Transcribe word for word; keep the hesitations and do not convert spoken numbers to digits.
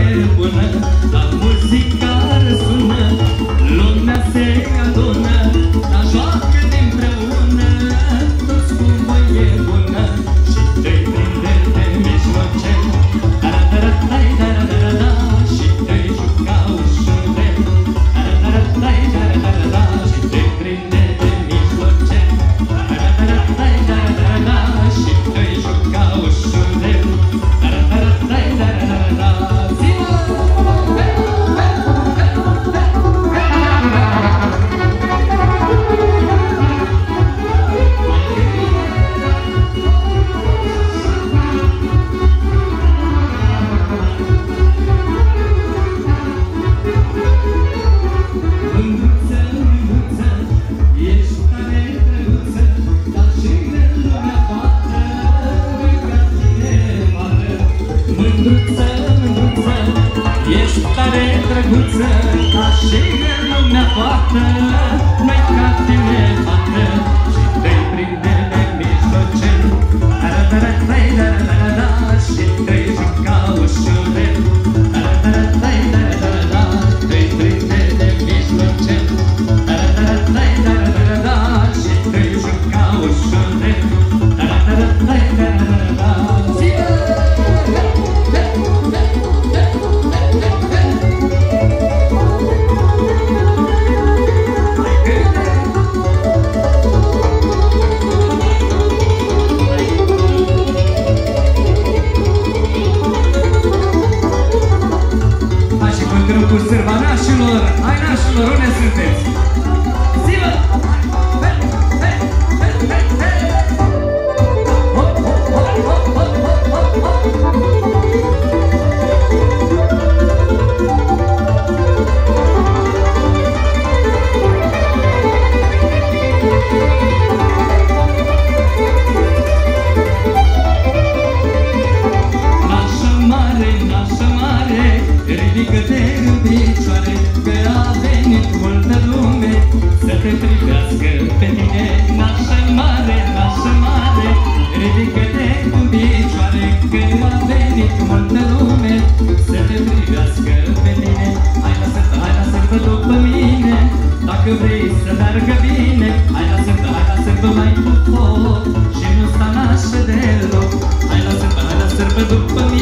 e bună, la muzica răsună, lumea se adună, la joacă împreună, toți cu voie bună și te-i prinde de mijloce. Tara-tara-tai, tara-tara-da, și te-i juca ușurel. Tara-tara-tai, tara-tara-da, și te-i prinde de mijloce. Tara-tara-tai, tara-tara-da, și te-i juca ușurel. Tara-tara-tai, tara-tara-da, zi-mă! Mândruță, mândruță, ești tare drăguță, dar și în lumea toată, ca tine vadă. Mândruță, mândruță, ești tare drăguță, dar și în lumea toată, noi ca tine vadă. Și te-i prinde de mijloce, tara-tara-tai, tara-tara-da, și te-i juca ușurel. Tara-tara-tai, tara-tara-da, te-i prinde de mijloce. Tara-tara-tai, tara-tara-da, și te-i juca ușurel. Tara-tara-tai, tara-tara-da, zi-mă! Hai și cu grupul sârba nașilor, hai nașilor, unde sunteți? Zi-mă! Hei, hei, hei, hei, hei! Hop, hop, hop, hop, hop, hop, hop, hop! Nașă mare, nașă mare, ridică-te în picioare, că a venit multă lume să te privească pe tine. Nașă mare, nașă mare, ridică-te în picioare, că a venit multă lume să te privească pe tine. Hai la sărbă, hai la sărbă după mine, dacă vrei să meargă bine. Hai la sărbă, hai la sărbă mai cu foc și nu sta nașă deloc. Hai la sărbă, hai la sărbă după mine,